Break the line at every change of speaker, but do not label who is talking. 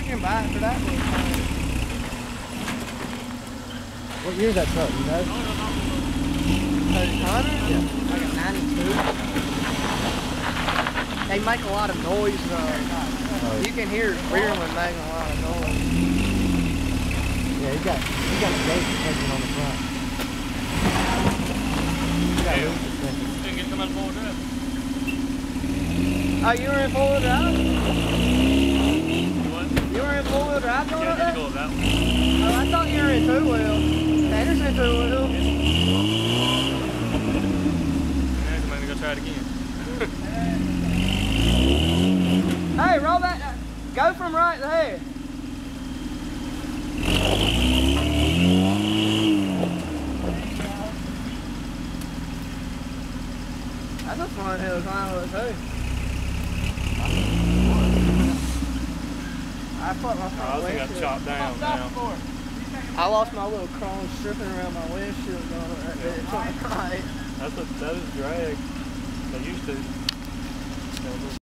can buy it for that one.
What year is that truck, you know?
100?
Yeah.
Like a 92. They make a lot of noise though. You can hear rear one making a lot of noise.
Yeah, he got a gate protection on the front.
Didn't get somebody pulled up.
Oh, you were in four-wheel drive?
What?
You were in four-wheel drive going up
Yeah,
there?
go with that one.
Oh, I thought you were in two-wheel. Tanner's in two-wheel.
Yeah, I'm gonna go try it again.
Hey, roll back. Go from right there. That's a fun hill climb with too. I fucked my
I think I chopped down now.
I lost my little chrome stripping around my windshield going right there. It's on the right.
That is drag. They used to.